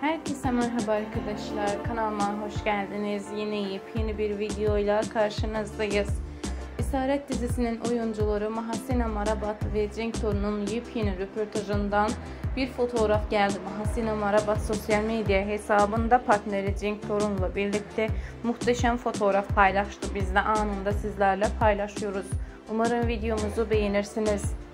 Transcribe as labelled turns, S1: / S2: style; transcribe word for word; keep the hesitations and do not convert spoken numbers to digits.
S1: Herkese merhaba arkadaşlar, kanalıma hoş geldiniz. Yine yepyeni bir videoyla karşınızdayız. Esaret dizisinin oyuncuları Mahasina Marabat ve Cenk Toru'nun yepyeni röportajından bir fotoğraf geldi. Mahasina Marabat sosyal medya hesabında partneri Cenk Torun'la birlikte muhteşem fotoğraf paylaştı. Biz de anında sizlerle paylaşıyoruz. Umarım videomuzu beğenirsiniz.